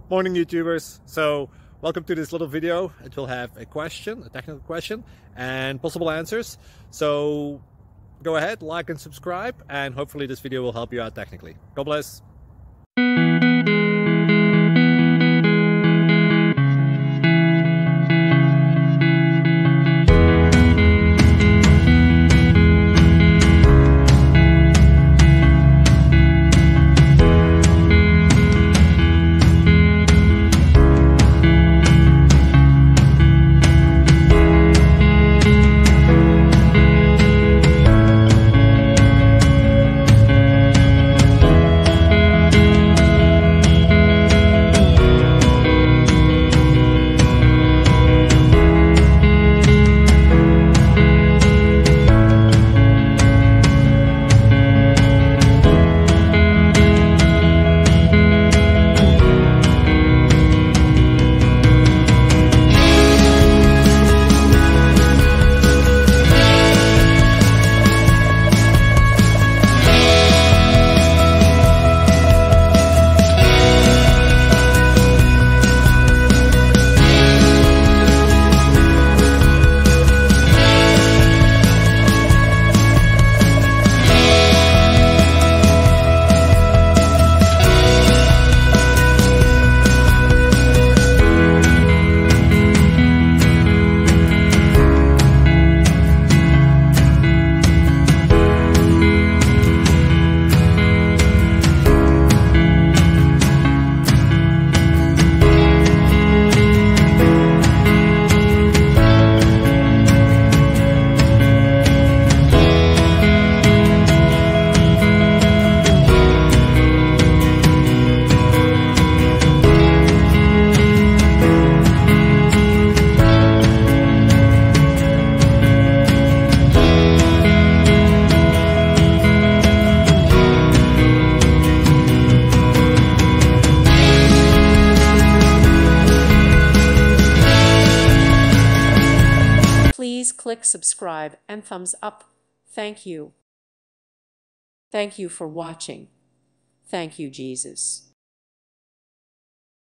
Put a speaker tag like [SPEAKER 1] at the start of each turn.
[SPEAKER 1] Morning YouTubers. So welcome to this little video. It will have a question, a technical question, and possible answers. So go ahead, like and subscribe, and hopefully this video will help you out technically. God bless.
[SPEAKER 2] Please click subscribe and thumbs up. Thank you. Thank you for watching. Thank you, Jesus.